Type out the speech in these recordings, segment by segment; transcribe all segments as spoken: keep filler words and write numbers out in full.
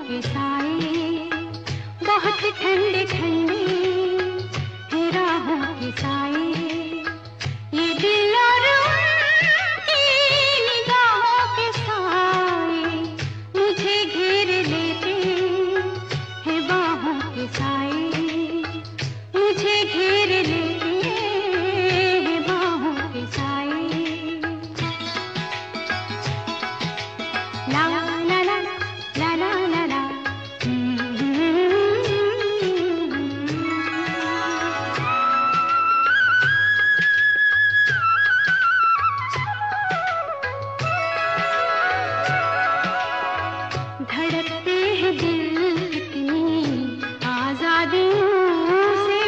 के साए बहुत ठंडे ठंडे हैं राहों के साए। ये दिल और उनकी निगाहों के साए मुझे घेर लेते हैं बाहों के साए, मुझे घेर लेते हैं बाहों के साए। ला ला ला ला ला ला ला धड़कते हैं दिल कितनी आजादियों से,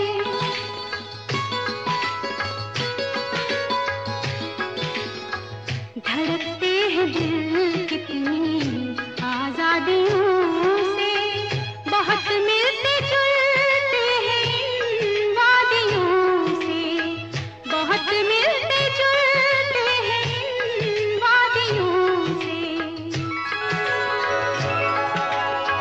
धड़कते हैं दिल कितनी आजादियों से। बहुत मिलते जुलते हैं इन वादियों से, बहुत मिलते जुलते हैं इन वादियों से।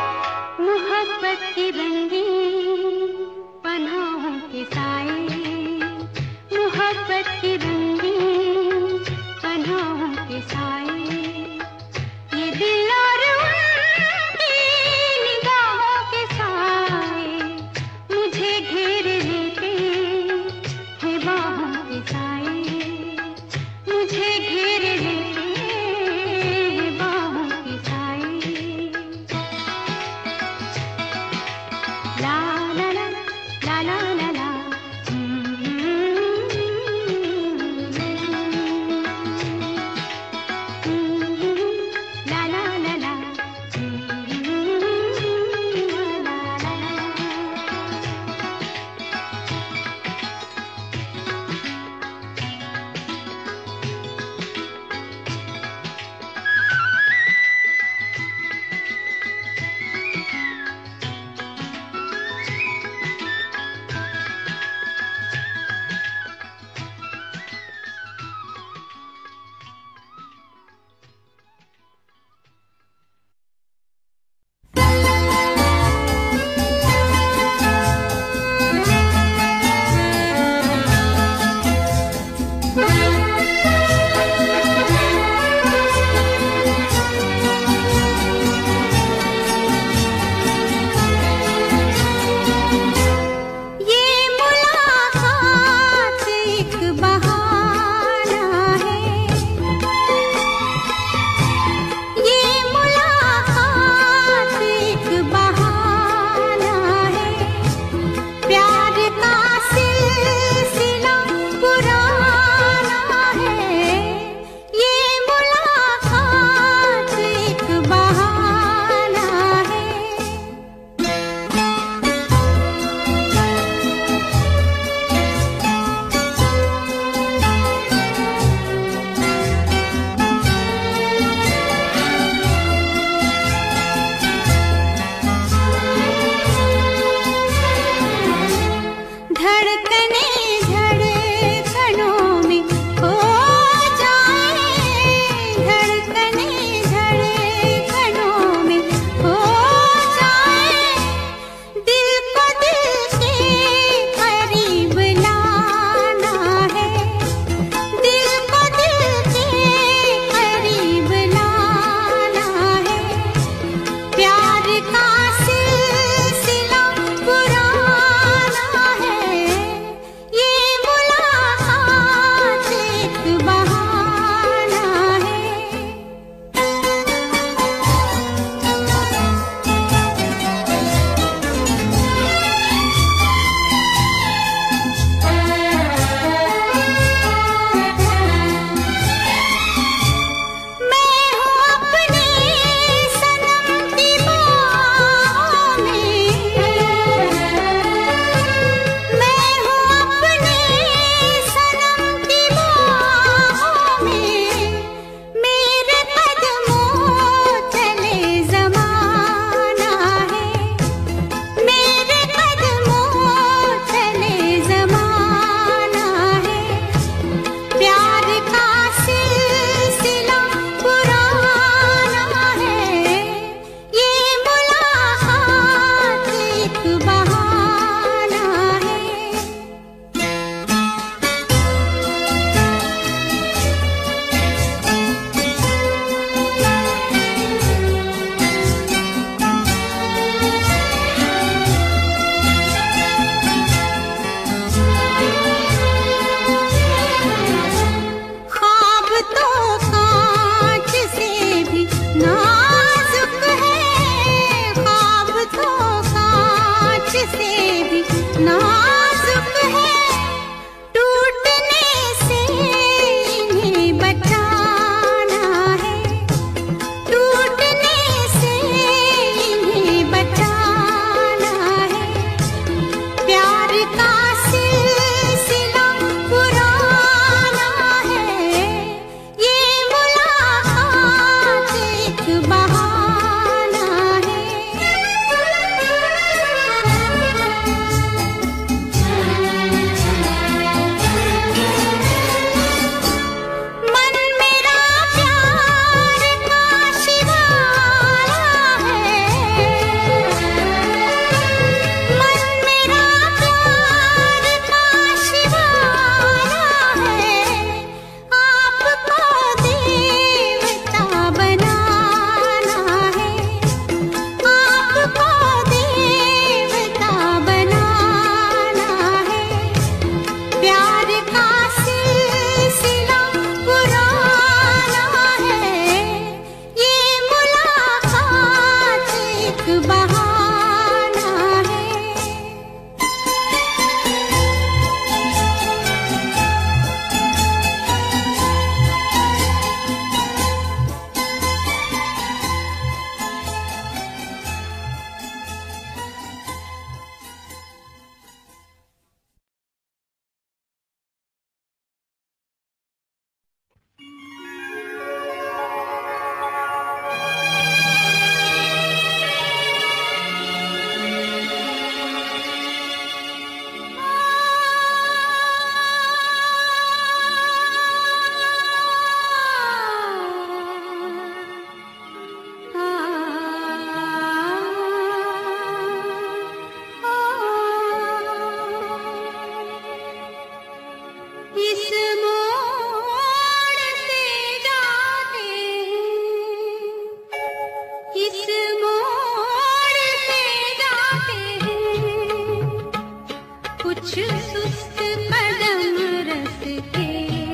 इस मोड़ से जाते हैं कुछ सुस्त कदम रस्ते,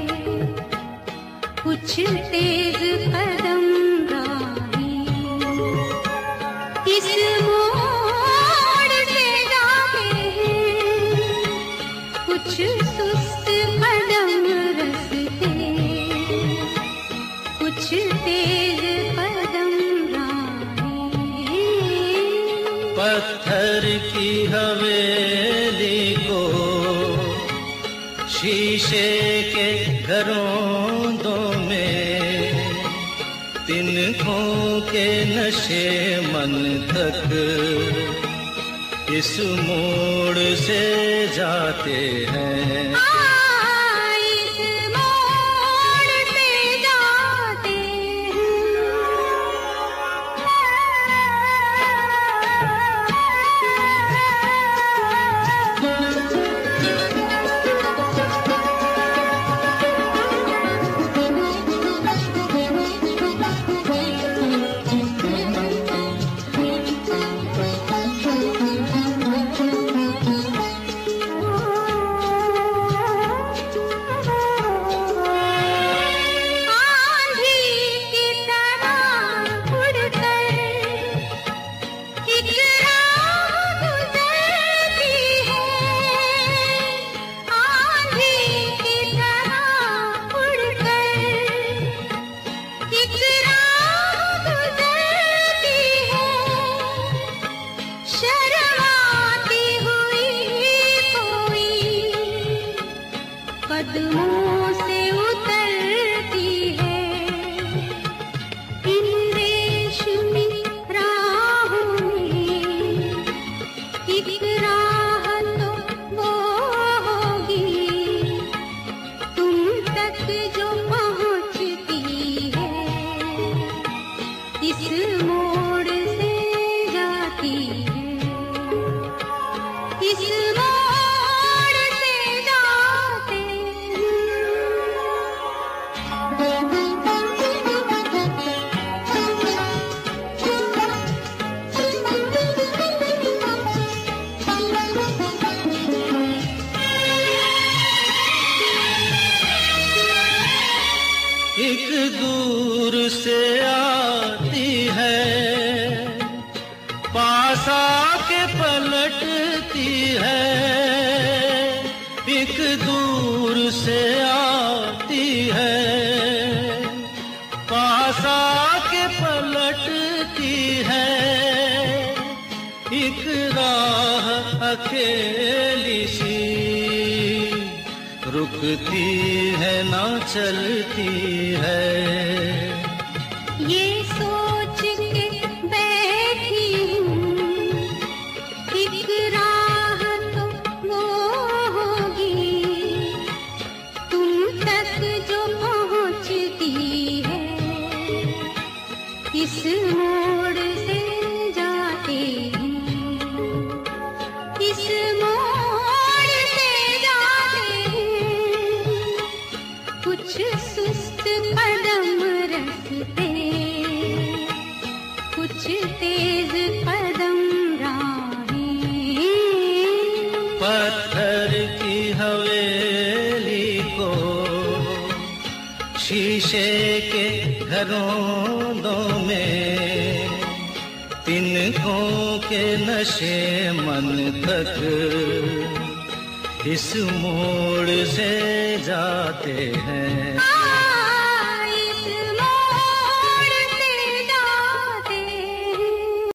कुछ तेज कदम राही। इस मोड़ से जाते हैं कुछ सुस्त कदम रस्ते, कुछ तेज कदम राही। पत्थर की हवेली को शीशे के घरों में, तिनकों के नशे मन तक इस मोड़ से जाते हैं। इस मोड़ से जाते कदमों से उतरती है इन रेशमी राहों में। एक राह तो वो होगी तुम तक जो पहुंचती है, इस मोड़ से जाती है, इस एक दूर से आती है, पास आके पलटती है। एक दूर से आती है, पास आके पलटती है। एक राह अकेली सी रुकती है ना चलती है। ये सोच के बैठी हूँ एक राह तो वो होगी तुम तक जो पहुँचती है, इस मोड़ से जाते हैं, इस मोड़ से जाते हैं कुछ सुस्त कदम रखते, कुछ तेज कदम राही। पत्थर की हवेली को शीशे के घरों में, तिनकों के नशे मन तक इस मोड़ से जाते हैं।